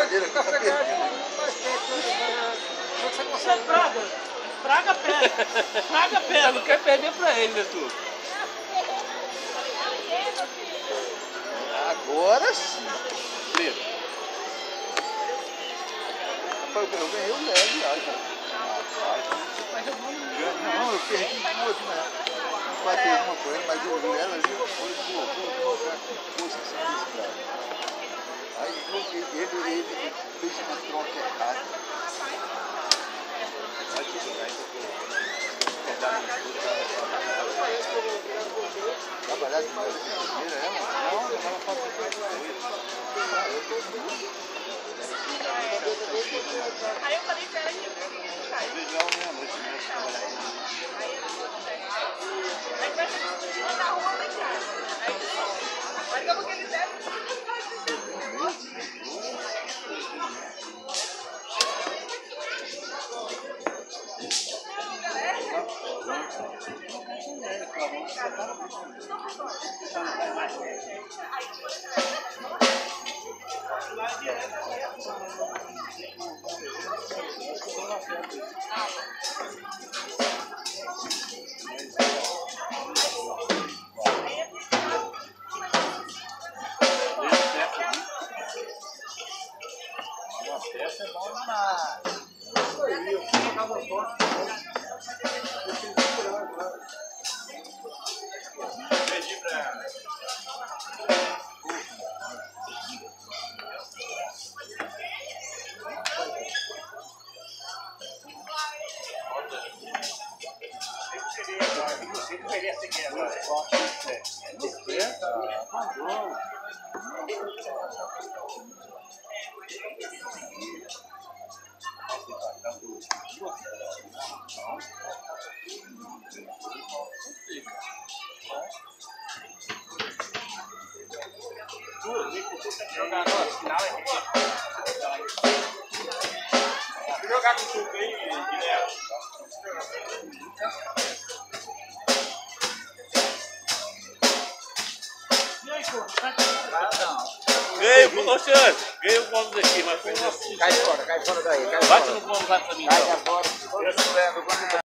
brincadeira aqui, tá perdendo. Você é praga. Praga pega. Praga pega. Você não quer perder pra ele, né, tu? Agora sim. Preto. Rapaz, eu ganhei o leve lá, cara. Não, eu perdi um outro, né? Batei uma coisa, mas o leve ali foi força assim, cara. Aí ele fez uma troca errada. Vai te jogar isso aqui. Trabalhar de mais primeira, é, mano? Não, ela faz mais coisa. Aí eu falei pra ela que eu Legal, meia-noite mesmo, trabalhar aqui. aí vai ter que na rua da casa. Aí como que ele deve. Essa é bom demais. Isso aí, eu vou jogar uma bola. Perdi pra ela. Você deveria seguir agora. Jogar no final é jogar com o chute aí, Guilherme. Ganhei, Luciano. Ganhei o Gomes aqui, mas foi assim. Cai fora daí. Bate no Gomes lá pra mim. Cai fora.